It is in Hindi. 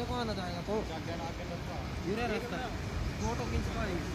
को आना जाएगा तो ये रास्ता फोटो खींच पाएंगे।